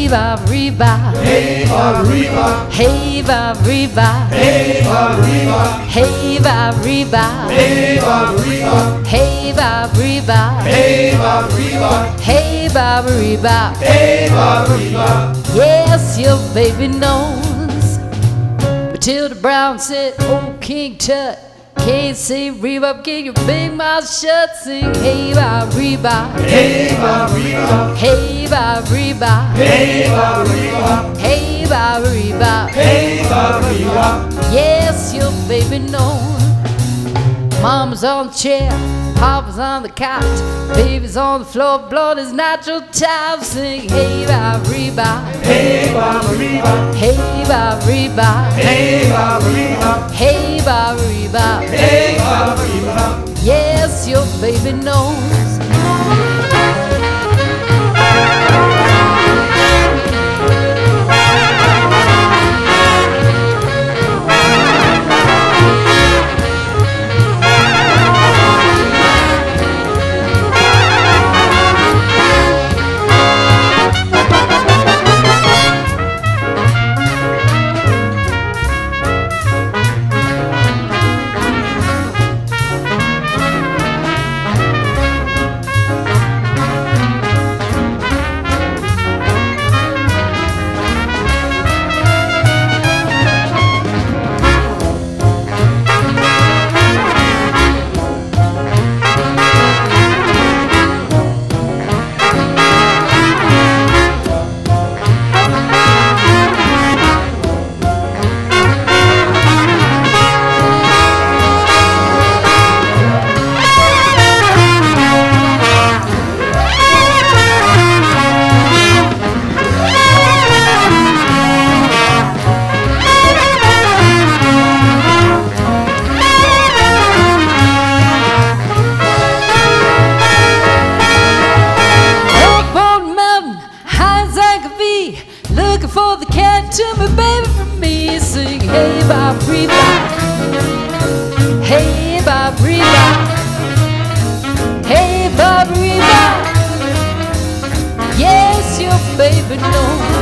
Hey-Ba-Ba-Re-Bop, Hey-Ba-Ba-Re-Bop, Hey-Ba-Ba-Re-Bop, Hey-Ba-Ba-Re-Bop, Hey-Ba-Ba-Re-Bop, Hey-Ba-Ba-Re-Bop, Hey-Ba-Ba-Re-Bop, Hey-Ba-Ba-Re-Bop, Hey-Ba-Ba-Re-Bop. Hey-Ba-Ba-Re-Bop. Yes, your baby knows. Matilda Brown said, oh, King Tut, can't sing Rebop, get your big mouth shut. Sing Hey-Ba-Ba-Re-Bop, Hey-Ba-Ba-Re-Bop, Hey-Ba-Ba-Re-Bop, Hey-Ba-Ba-Re-Bop, Hey-Ba-Ba-Re-Bop. Hey-Ba-Ba-Re-Bop. Yes, your baby knows. Mama's on the chair, Papa's on the couch, baby's on the floor, blowing his natural time. Sing Hey-Ba-Ba-Re-Bop, Hey-Ba-Ba-Re-Bop, Hey-Ba-Ba-Re-Bop, Hey-Ba-Ba-Re-Bop, Hey-Ba-Ba-Re-Bop. Hey-Ba-Ba-Re-Bop. Yes, your baby knows. For the cat to my baby from me. Sing Hey-Ba-Ba-Re-Bop, Hey-Ba-Ba-Re-Bop, Hey-Ba-Ba-Re-Bop. Yes, your baby knows.